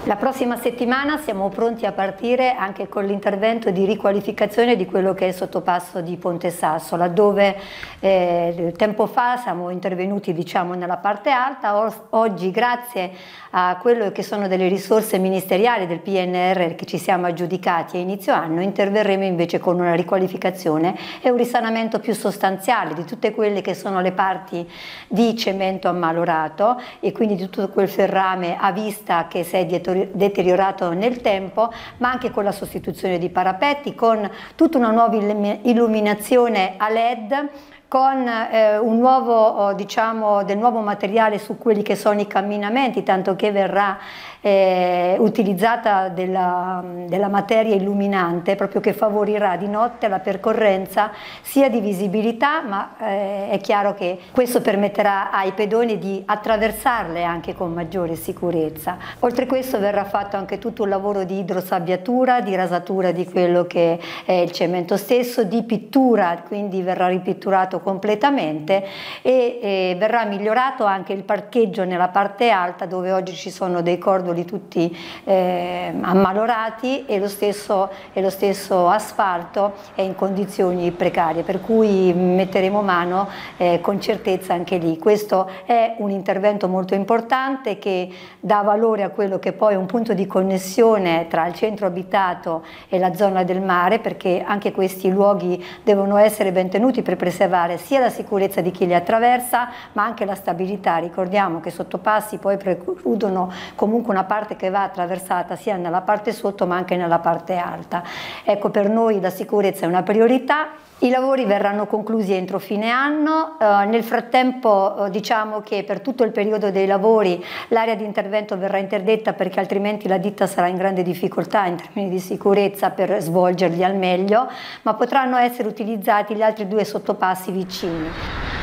La prossima settimana siamo pronti a partire anche con l'intervento di riqualificazione di quello che è il sottopasso di Ponte Sasso, laddove tempo fa siamo intervenuti nella parte alta. Oggi, grazie a quello che sono delle risorse ministeriali del PNRR che ci siamo aggiudicati a inizio anno, interverremo invece con una riqualificazione e un risanamento più sostanziale di tutte quelle che sono le parti di cemento ammalorato e quindi di tutto quel ferrame a vista che si è deteriorato nel tempo, ma anche con la sostituzione di parapetti, con tutta una nuova illuminazione a LED, con un nuovo, del nuovo materiale su quelli che sono i camminamenti, tanto che verrà utilizzata della materia illuminante proprio che favorirà di notte la percorrenza sia di visibilità, ma è chiaro che questo permetterà ai pedoni di attraversarle anche con maggiore sicurezza. Oltre a questo verrà fatto anche tutto un lavoro di idrosabbiatura, di rasatura di quello che è il cemento stesso, di pittura, quindi verrà ripitturato completamente e verrà migliorato anche il parcheggio nella parte alta, dove oggi ci sono dei cordoli tutti ammalorati e lo stesso asfalto è in condizioni precarie, per cui metteremo mano con certezza anche lì. Questo è un intervento molto importante che dà valore a quello che poi è un punto di connessione tra il centro abitato e la zona del mare, perché anche questi luoghi devono essere ben tenuti per preservare sia la sicurezza di chi li attraversa, ma anche la stabilità. Ricordiamo che sottopassi poi precludono comunque una parte che va attraversata sia nella parte sotto ma anche nella parte alta. Ecco, per noi la sicurezza è una priorità. I lavori verranno conclusi entro fine anno. Nel frattempo diciamo che per tutto il periodo dei lavori l'area di intervento verrà interdetta, perché altrimenti la ditta sarà in grande difficoltà in termini di sicurezza per svolgerli al meglio, ma potranno essere utilizzati gli altri due sottopassi vicini.